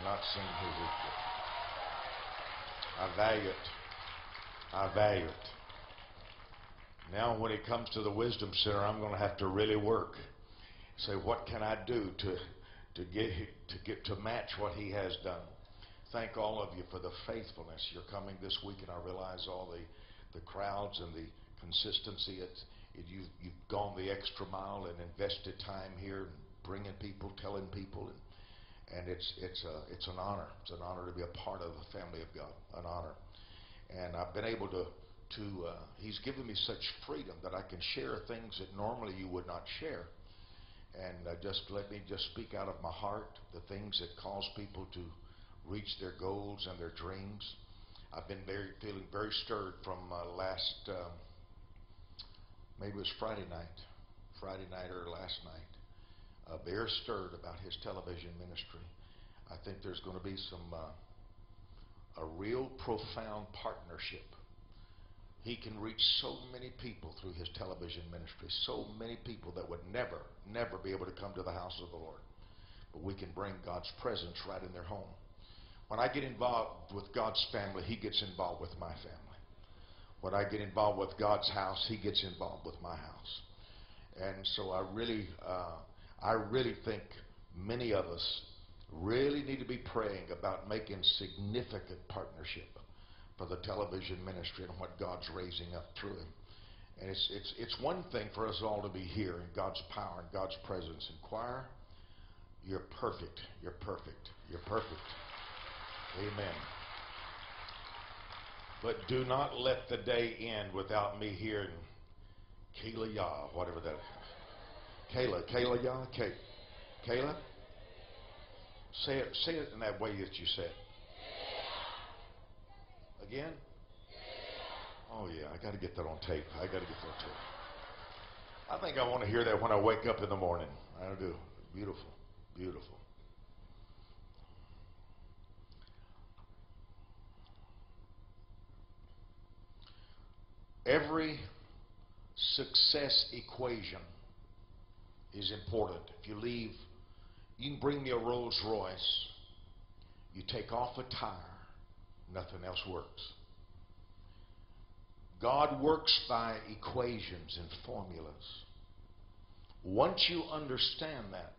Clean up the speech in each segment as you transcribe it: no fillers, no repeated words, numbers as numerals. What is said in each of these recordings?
not seen his equal. I value it. I value it. Now when it comes to the Wisdom Center, I'm going to have to really work. Say, what can I do to match what he has done? Thank all of you for the faithfulness. You're coming this week, and I realize all the crowds and the consistency. You've gone the extra mile and invested time here, and bringing people, telling people, and it's an honor. It's an honor to be a part of the family of God. An honor. And I've been able to he's given me such freedom that I can share things that normally you would not share. And just let me just speak out of my heart the things that cause people to reach their goals and their dreams. I've been feeling very stirred from last, maybe it was Friday night or last night. Very stirred about his television ministry. I think there's going to be a real profound partnership. He can reach so many people through his television ministry, so many people that would never be able to come to the house of the Lord. But we can bring God's presence right in their home. When I get involved with God's family, he gets involved with my family. When I get involved with God's house, he gets involved with my house. And so I really think many of us really need to be praying about making significant partnership for the television ministry and what God's raising up through him. And it's one thing for us all to be here in God's power and God's presence. And choir, you're perfect. You're perfect. You're perfect. Amen. But do not let the day end without me hearing Kayla Yah, whatever that is. Kayla Yah, Kayla. Say it in that way that you said. Again? Oh yeah, I got to get that on tape. I think I want to hear that when I wake up in the morning. I do. Beautiful, beautiful. Every success equation is important. If you leave, you can bring me a Rolls Royce. You take off a tire, nothing else works. God works by equations and formulas. Once you understand that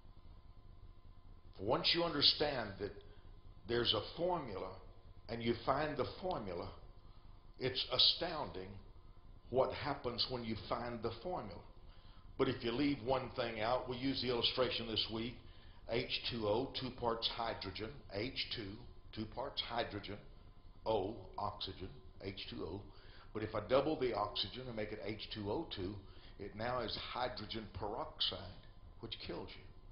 there's a formula and you find the formula, it's astounding what happens when you find the formula. But if you leave one thing out, we use the illustration this week, H2O, 2 parts hydrogen, H2, 2 parts hydrogen, O, oxygen, H2O. But if I double the oxygen and make it H2O2, it now is hydrogen peroxide, which kills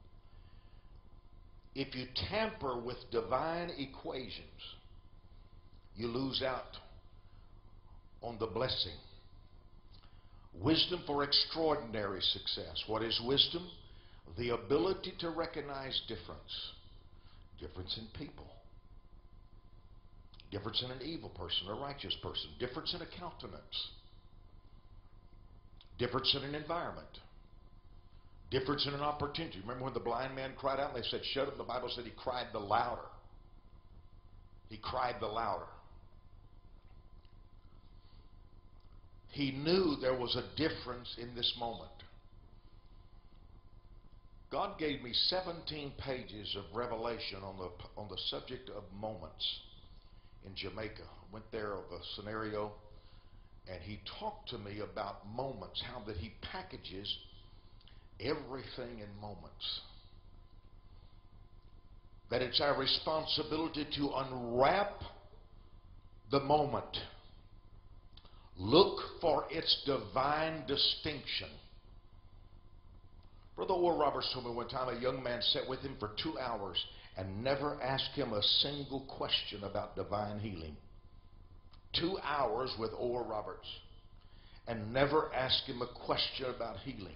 you. If you tamper with divine equations, you lose out on the blessing. Wisdom for extraordinary success. What is wisdom? The ability to recognize difference. Difference in people. Difference in an evil person, a righteous person. Difference in a countenance. Difference in an environment. Difference in an opportunity. Remember when the blind man cried out and they said, shut up? The Bible said he cried the louder. He cried the louder. He knew there was a difference in this moment. God gave me 17 pages of revelation on the subject of moments in Jamaica. I went there of a scenario, and he talked to me about moments, how that he packages everything in moments. That it's our responsibility to unwrap the moment. Look for its divine distinction. Brother Oral Roberts told me one time a young man sat with him for 2 hours and never asked him a single question about divine healing. 2 hours with Oral Roberts and never asked him a question about healing.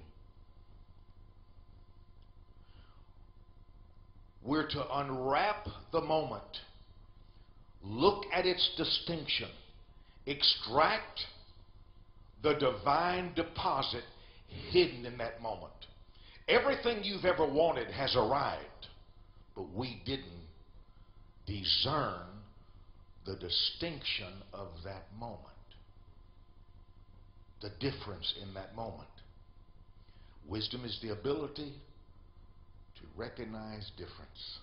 We're to unwrap the moment. Look at its distinction. Extract the divine deposit hidden in that moment. Everything you've ever wanted has arrived, but we didn't discern the distinction of that moment, the difference in that moment. Wisdom is the ability to recognize difference.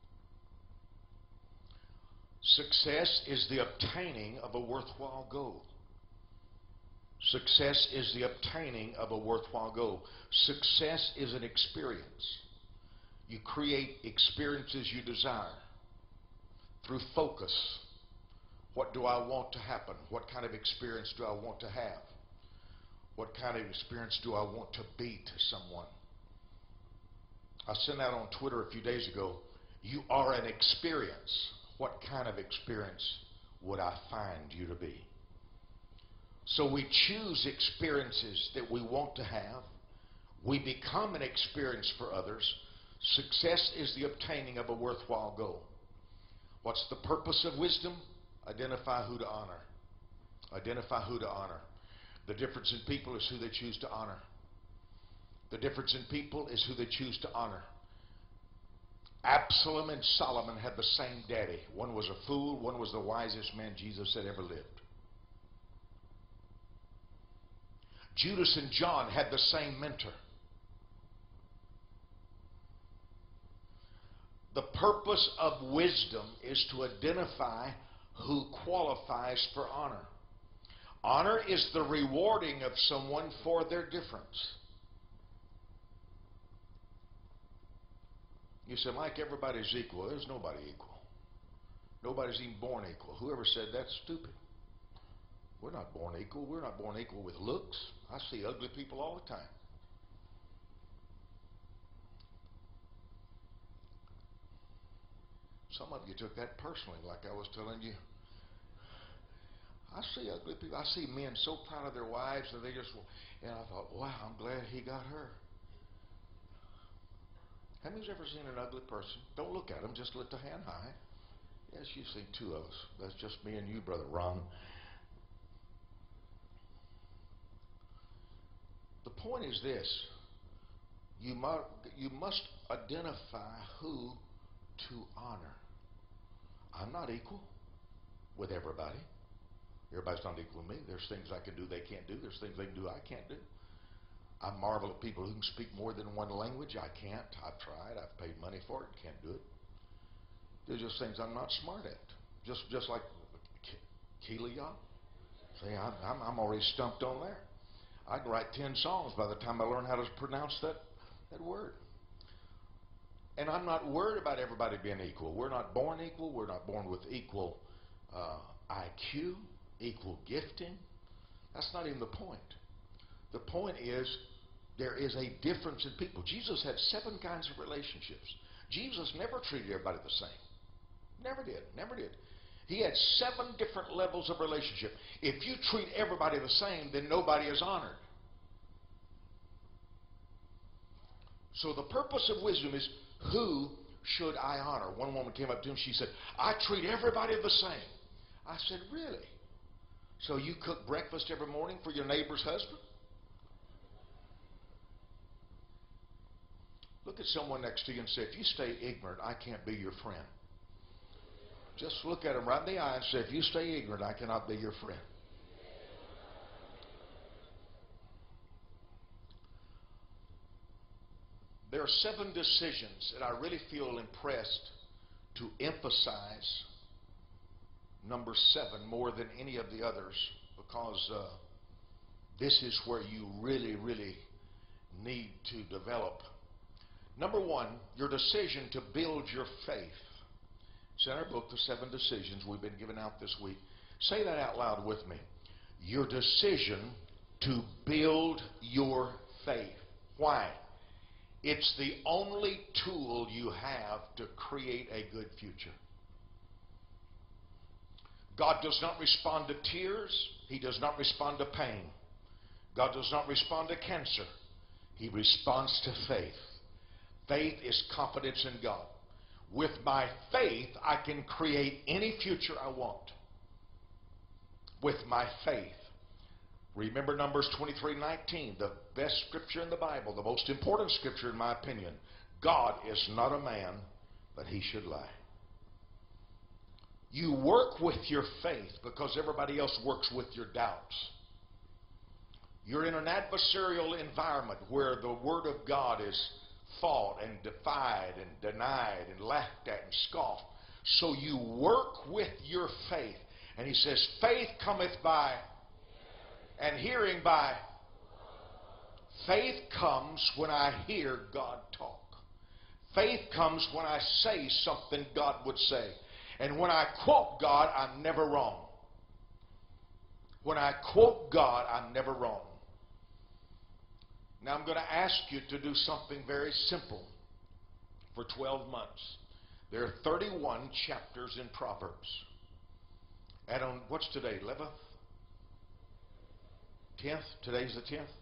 Success is the obtaining of a worthwhile goal. Success is the obtaining of a worthwhile goal. Success is an experience. You create experiences you desire through focus. What do I want to happen? What kind of experience do I want to have? What kind of experience do I want to be to someone? I sent out on Twitter a few days ago, you are an experience. What kind of experience would I find you to be? So we choose experiences that we want to have. We become an experience for others. Success is the obtaining of a worthwhile goal. What's the purpose of wisdom? Identify who to honor. Identify who to honor. The difference in people is who they choose to honor. The difference in people is who they choose to honor. Absalom and Solomon had the same daddy. One was a fool, one was the wisest man Jesus had ever lived. Judas and John had the same mentor. The purpose of wisdom is to identify who qualifies for honor. Honor is the rewarding of someone for their difference. You say, Mike, everybody's equal. There's nobody equal. Nobody's even born equal. Whoever said that's stupid. We're not born equal. We're not born equal with looks. I see ugly people all the time. Some of you took that personally, like I was telling you. I see ugly people. I see men so proud of their wives that they just, and I thought, wow, I'm glad he got her. How many's ever seen an ugly person? Don't look at them, just lift a hand high. Yes, you've seen two of us. That's just me and you, Brother Ron. The point is this. You must identify who to honor. I'm not equal with everybody. Everybody's not equal to me. There's things I can do they can't do. There's things they can do I can't do. I marvel at people who can speak more than one language. I can't. I've tried. I've paid money for it. Can't do it. There's just things I'm not smart at. Just like Keely Young. See, I'm already stumped on there. I can write 10 songs by the time I learn how to pronounce that word. And I'm not worried about everybody being equal. We're not born equal. We're not born with equal IQ, equal gifting. That's not even the point. The point is there is a difference in people. Jesus had 7 kinds of relationships. Jesus never treated everybody the same. Never did. Never did. He had 7 different levels of relationship. If you treat everybody the same, then nobody is honored. So the purpose of wisdom is, who should I honor? One woman came up to him. She said, I treat everybody the same. I said, really? So you cook breakfast every morning for your neighbor's husband? Look at someone next to you and say, if you stay ignorant, I can't be your friend. Just look at them right in the eye and say, if you stay ignorant, I cannot be your friend. There are 7 decisions that I really feel impressed to emphasize number 7 more than any of the others, because this is where you really, really need to develop. Number 1, your decision to build your faith. It's in our book, The 7 Decisions we've been giving out this week. Say that out loud with me. Your decision to build your faith. Why? It's the only tool you have to create a good future. God does not respond to tears. He does not respond to pain. God does not respond to cancer. He responds to faith. Faith is confidence in God. With my faith, I can create any future I want. With my faith. Remember Numbers 23:19, the best scripture in the Bible, the most important scripture in my opinion. God is not a man, but he should lie. You work with your faith because everybody else works with your doubts. You're in an adversarial environment where the Word of God is fought and defied and denied and laughed at and scoffed. So you work with your faith. And he says, faith cometh by, and hearing by. Faith comes when I hear God talk. Faith comes when I say something God would say. And when I quote God, I'm never wrong. When I quote God, I'm never wrong. Now I'm going to ask you to do something very simple for 12 months. There are 31 chapters in Proverbs. And on, what's today, 11th? 10th? Today's the 10th?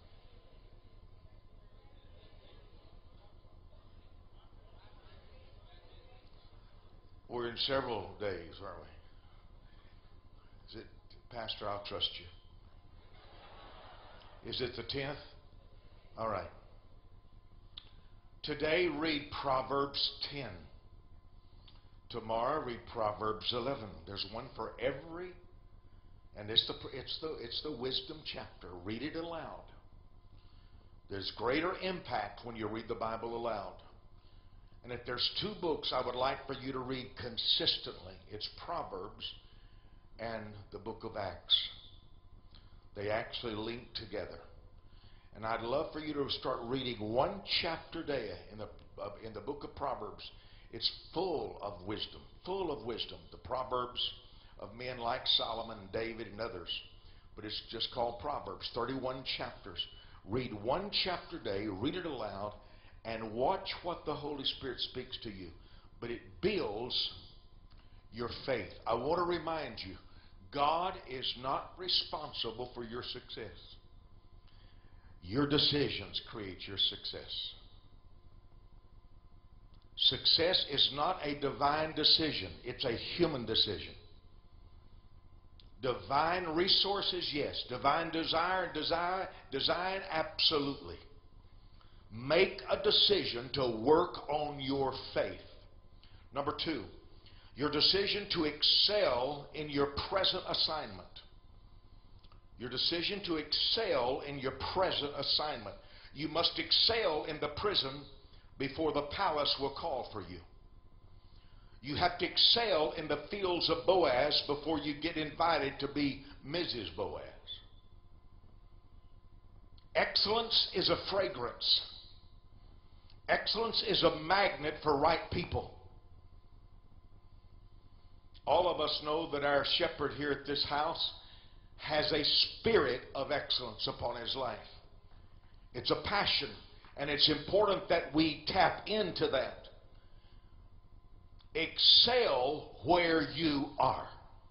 We're in several days, aren't we? Is it, Pastor, I'll trust you. Is it the 10th? All right. Today, read Proverbs 10. Tomorrow, read Proverbs 11. There's one for every, and it's the wisdom chapter. Read it aloud. There's greater impact when you read the Bible aloud. And if there's two books I would like for you to read consistently, it's Proverbs and the book of Acts. They actually link together. And I'd love for you to start reading one chapter a day in the book of Proverbs. It's full of wisdom, full of wisdom. The Proverbs of men like Solomon and David and others. But it's just called Proverbs, 31 chapters. Read one chapter a day, read it aloud, and watch what the Holy Spirit speaks to you. But it builds your faith. I want to remind you, God is not responsible for your success. Your decisions create your success. Success is not a divine decision. It's a human decision. Divine resources, yes. Divine desire and design, absolutely. Make a decision to work on your faith. Number two, your decision to excel in your present assignment. Your decision to excel in your present assignment. You must excel in the prison before the palace will call for you. You have to excel in the fields of Boaz before you get invited to be Mrs. Boaz. Excellence is a fragrance. Excellence is a magnet for right people. All of us know that our shepherd here at this house has a spirit of excellence upon his life. It's a passion, and it's important that we tap into that. Excel where you are.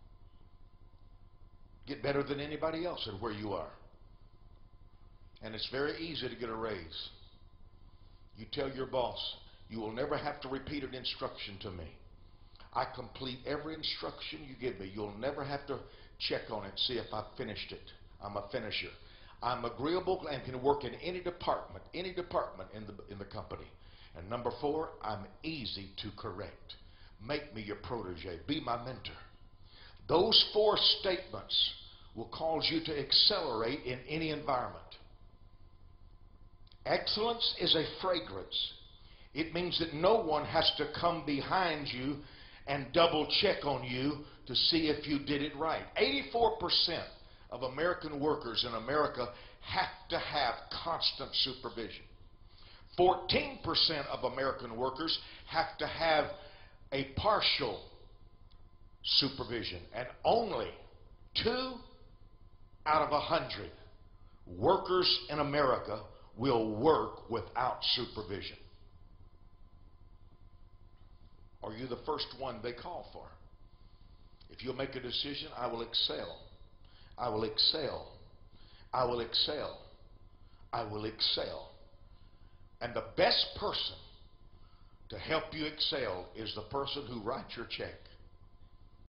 Get better than anybody else at where you are. And it's very easy to get a raise. You tell your boss, you will never have to repeat an instruction to me. I complete every instruction you give me. You'll never have to check on it, see if I finished it. I'm a finisher. I'm agreeable and can work in any department in the company. And number four, I'm easy to correct. Make me your protege. Be my mentor. Those four statements will cause you to accelerate in any environment. Excellence is a fragrance. It means that no one has to come behind you and double check on you to see if you did it right. 84% of American workers in America have to have constant supervision. 14% of American workers have to have a partial supervision. And only 2 out of 100 workers in America will work without supervision. Are you the first one they call for? If you'll make a decision, I will excel. I will excel. I will excel. I will excel. And the best person to help you excel is the person who writes your check.